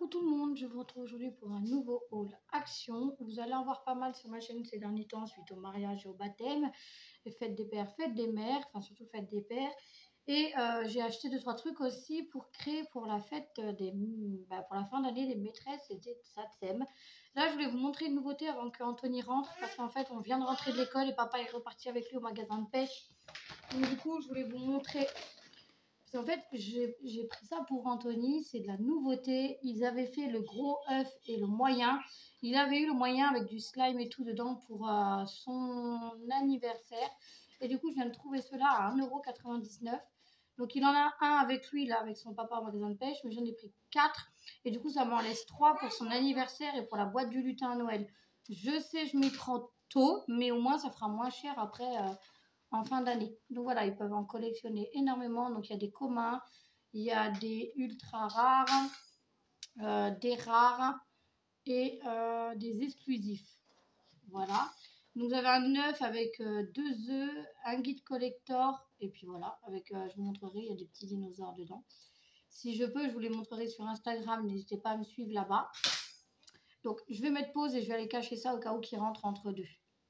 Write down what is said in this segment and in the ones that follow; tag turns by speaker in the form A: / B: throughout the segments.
A: Coucou tout le monde, je vous retrouve aujourd'hui pour un nouveau haul action. Vous allez en voir pas mal sur ma chaîne ces derniers temps suite au mariage et au baptême, les fêtes des pères, fêtes des mères, enfin surtout fêtes des pères. Et j'ai acheté 2-3 trucs aussi pour créer pour la fête pour la fin d'année des maîtresses et des SACEM. Là je voulais vous montrer une nouveauté avant que Anthony rentre parce qu'en fait on vient de rentrer de l'école et papa est reparti avec lui au magasin de pêche. Donc du coup je voulais vous montrer. En fait, j'ai pris ça pour Anthony, c'est de la nouveauté. Ils avaient fait le gros œuf et le moyen. Il avait eu le moyen avec du slime et tout dedans pour son anniversaire. Et du coup, je viens de trouver cela à 1,99 €. Donc, il en a un avec lui, là, avec son papa au magasin de pêche. Mais j'en ai pris 4. Et du coup, ça m'en laisse 3 pour son anniversaire et pour la boîte du lutin à Noël. Je sais, je m'y prends tôt, mais au moins, ça fera moins cher après... en fin d'année. Donc voilà, ils peuvent en collectionner énormément. Donc il y a des communs, il y a des ultra rares, des rares et des exclusifs. Voilà. Donc vous avez un œuf avec 2 œufs, un guide collector et puis voilà, avec je vous montrerai, il y a des petits dinosaures dedans. Si je peux, je vous les montrerai sur Instagram, n'hésitez pas à me suivre là-bas. Donc je vais mettre pause et je vais aller cacher ça au cas où qu'il rentre entre deux.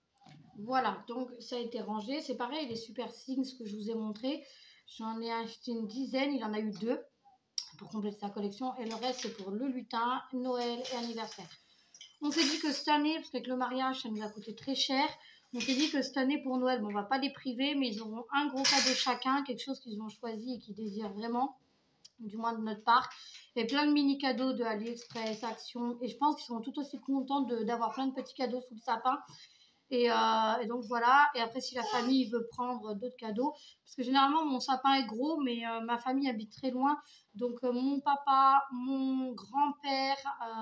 A: Voilà, donc ça a été rangé. C'est pareil, les Super Things que je vous ai montré. J'en ai acheté une dizaine, il en a eu 2 pour compléter sa collection. Et le reste, c'est pour le lutin, Noël et anniversaire. On s'est dit que cette année, parce qu'avec le mariage, ça nous a coûté très cher. On s'est dit que cette année, pour Noël, bon, on ne va pas les priver, mais ils auront un gros cadeau chacun, quelque chose qu'ils ont choisi et qu'ils désirent vraiment, du moins de notre part. Et plein de mini cadeaux de AliExpress, Action. Et je pense qu'ils seront tout aussi contents d'avoir plein de petits cadeaux sous le sapin. Et donc voilà, et après si la famille veut prendre d'autres cadeaux, parce que généralement mon sapin est gros, mais ma famille habite très loin, donc mon papa, mon grand-père,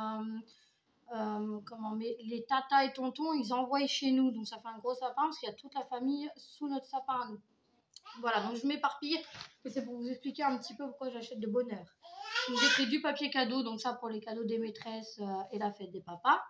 A: les tatas et tontons, ils envoient chez nous, donc ça fait un gros sapin, parce qu'il y a toute la famille sous notre sapin à nous. Voilà, donc je m'éparpille, mais c'est pour vous expliquer un petit peu pourquoi j'achète de bonheur. Donc j'ai pris du papier cadeau, donc ça pour les cadeaux des maîtresses et la fête des papas.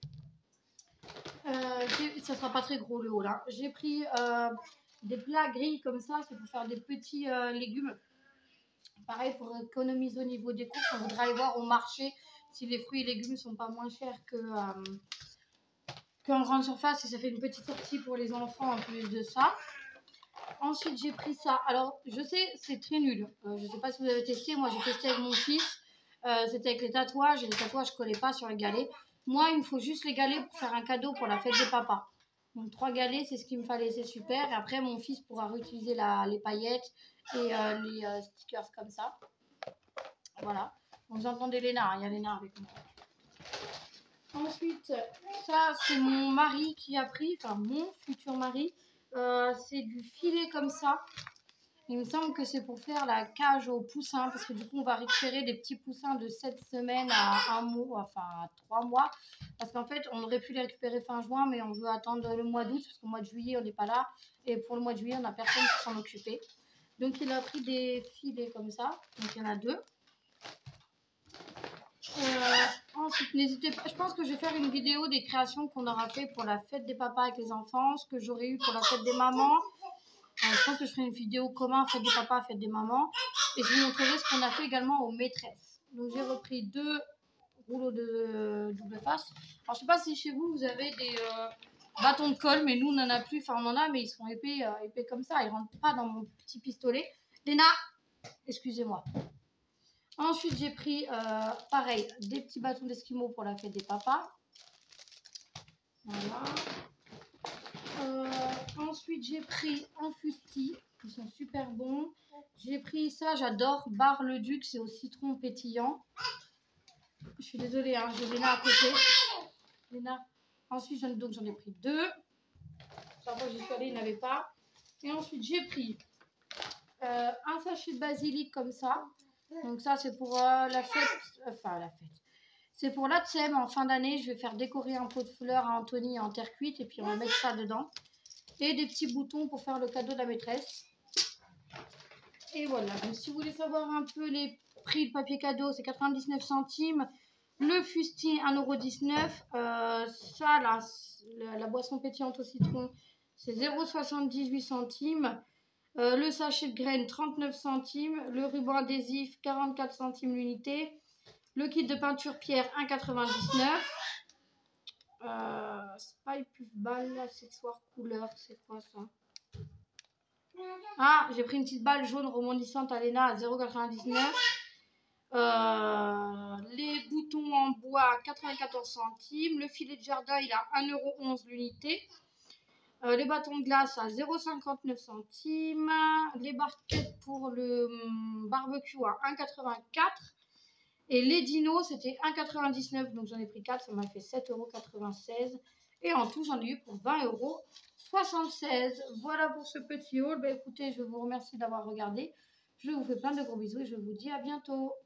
A: Ça sera pas très gros le haut là. J'ai pris des plats gris comme ça, c'est pour faire des petits légumes. Pareil pour économiser au niveau des courses, on voudra aller voir au marché si les fruits et légumes sont pas moins chers qu'en grande surface et ça fait une petite sortie pour les enfants en plus de ça. Ensuite j'ai pris ça. Alors je sais c'est très nul. Je sais pas si vous avez testé. Moi j'ai testé avec mon fils. C'était avec les tatouages et les tatouages ne collaient pas sur les galets. Moi, il me faut juste les galets pour faire un cadeau pour la fête des papas. Donc 3 galets, c'est ce qu'il me fallait, c'est super. Et après, mon fils pourra réutiliser les paillettes et les stickers comme ça. Voilà. Donc vous entendez Léna, il y a Léna avec moi. Ensuite, ça c'est mon mari qui a pris, enfin mon futur mari. C'est du filet comme ça. Il me semble que c'est pour faire la cage aux poussins, parce que du coup, on va récupérer des petits poussins de 7 semaines à 1 mois, enfin à 3 mois. Parce qu'en fait, on aurait pu les récupérer fin juin, mais on veut attendre le mois d'août, parce qu'au mois de juillet, on n'est pas là. Et pour le mois de juillet, on n'a personne pour s'en occuper. Donc, il a pris des filets comme ça. Donc, il y en a 2. Ensuite, n'hésitez pas. Je pense que je vais faire une vidéo des créations qu'on aura fait pour la fête des papas avec les enfants, ce que j'aurais eu pour la fête des mamans. Je pense que je ferai une vidéo commun, fête des papas, fête des mamans. Et je vous montrerai ce qu'on a fait également aux maîtresses. Donc j'ai repris 2 rouleaux de double face. Alors je sais pas si chez vous, vous avez des bâtons de colle, mais nous on n'en a plus. Enfin on en a, mais ils sont épais, épais comme ça. Ils rentrent pas dans mon petit pistolet. Léna, excusez-moi. Ensuite j'ai pris, pareil, des petits bâtons d'esquimaux pour la fête des papas. Voilà. Ensuite, j'ai pris un fusti. Ils sont super bons. J'ai pris ça, j'adore. Bar le Duc, c'est au citron pétillant. Je suis désolée, hein, j'ai Léna à côté. Léna. Ensuite, j'en ai pris 2. Chaque fois que j'y suis allée, il n'y en avait pas. Et ensuite, j'ai pris un sachet de basilic comme ça. Donc ça, c'est pour la fête. Enfin, la fête. C'est pour l'ATSEM en fin d'année. Je vais faire décorer un pot de fleurs à Anthony en terre cuite et puis on va mettre ça dedans. Et des petits boutons pour faire le cadeau de la maîtresse. Et voilà. Donc, si vous voulez savoir un peu les prix de papier cadeau, c'est 99 centimes. Le fusti, 1,19 €. Ça, là, la boisson pétillante au citron, c'est 0,78 centimes. Le sachet de graines, 39 centimes. Le ruban adhésif, 44 centimes l'unité. Le kit de peinture pierre 1,99. Spy Puff Ball, accessoire couleur, c'est quoi ça? Ah, j'ai pris une petite balle jaune rebondissante Alena à 0,99. Les boutons en bois à 94 centimes. Le filet de jardin, il a 1,11 € l'unité. Les bâtons de glace à 0,59 centimes. Les barquettes pour le barbecue à 1,84 €. Et les dinos, c'était 1,99 €. Donc j'en ai pris 4, ça m'a fait 7,96 €. Et en tout, j'en ai eu pour 20,76 €. Voilà pour ce petit haul. Écoutez, je vous remercie d'avoir regardé. Je vous fais plein de gros bisous et je vous dis à bientôt.